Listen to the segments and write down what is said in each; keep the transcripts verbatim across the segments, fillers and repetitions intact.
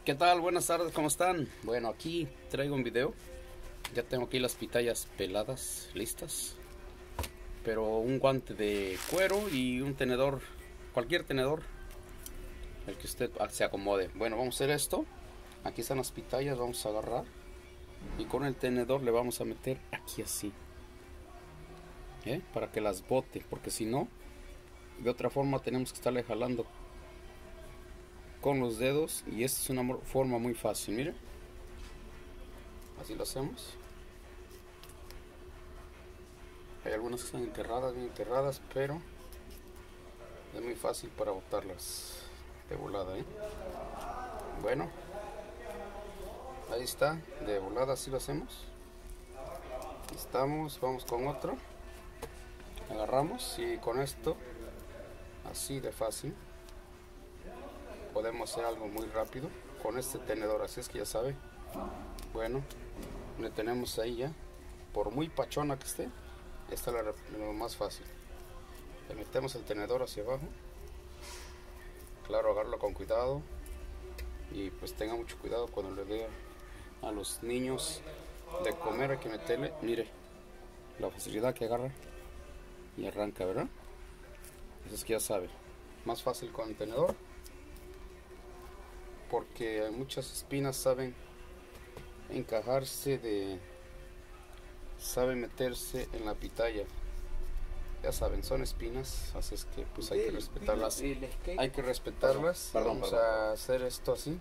¿Qué tal? Buenas tardes, ¿cómo están? Bueno, aquí traigo un video. Ya tengo aquí las pitayas peladas, listas. Pero un guante de cuero y un tenedor, cualquier tenedor, el que usted se acomode. Bueno, vamos a hacer esto. Aquí están las pitayas, vamos a agarrar. Y con el tenedor le vamos a meter aquí así. ¿Eh? Para que las bote, porque si no, de otra forma tenemos que estarle jalando con los dedos, y esta es una forma muy fácil. Miren, así lo hacemos. Hay algunas que están enterradas, bien enterradas, pero es muy fácil para botarlas de volada, ¿eh? Bueno, ahí está, de volada así lo hacemos. Estamos, vamos con otro, agarramos y con esto, así de fácil, podemos hacer algo muy rápido con este tenedor. Así es que ya sabe. Bueno, le tenemos ahí ya. Por muy pachona que esté, esta es lo más fácil. Le metemos el tenedor hacia abajo. Claro, agarrarlo con cuidado. Y pues tenga mucho cuidado cuando le dé a los niños de comer. Hay que meterle, mire, la facilidad que agarra y arranca, ¿verdad? Eso es que ya sabe. Más fácil con el tenedor, porque muchas espinas saben encajarse de saben meterse en la pitaya. Ya saben, son espinas, así es que pues hay que respetarlas. Hay que respetarlas. Perdón, Vamos perdón. a hacer esto así.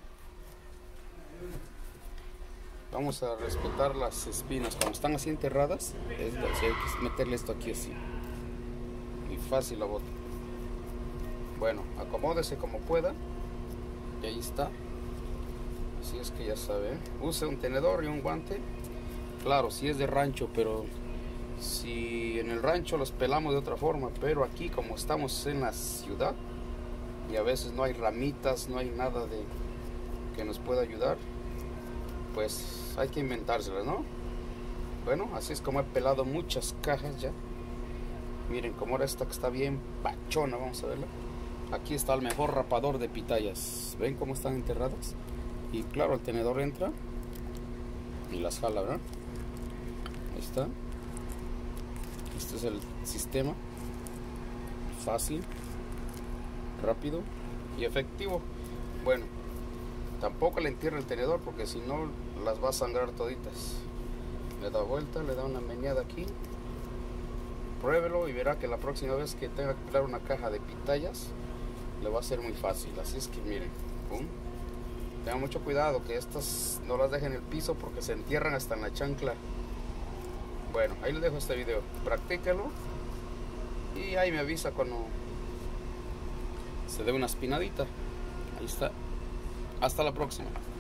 Vamos a respetar las espinas. Cuando están así enterradas, es así, hay que meterle esto aquí así. Y fácil la bota. Bueno, acomódese como pueda. Y ahí está. Así es que ya sabe. Use un tenedor y un guante. Claro, si es de rancho, pero si en el rancho los pelamos de otra forma. Pero aquí, como estamos en la ciudad y a veces no hay ramitas, no hay nada de que nos pueda ayudar, pues hay que inventárselas, ¿no? Bueno, así es como he pelado muchas cajas ya. Miren como ahora esta que está bien pachona, vamos a verla. Aquí está el mejor rapador de pitayas. ¿Ven cómo están enterradas? Y claro, el tenedor entra y las jala, ¿verdad? Ahí está. Este es el sistema. Fácil, rápido y efectivo. Bueno, tampoco le entierra el tenedor, porque si no las va a sangrar toditas. Le da vuelta, le da una meneada aquí. Pruébelo y verá que la próxima vez que tenga que pelar una caja de pitayas, le va a ser muy fácil. Así es que miren, pum. Tengan mucho cuidado que estas no las dejen en el piso, porque se entierran hasta en la chancla. Bueno, ahí les dejo este video. Practíquelo y ahí me avisa cuando se dé una espinadita. Ahí está. Hasta la próxima.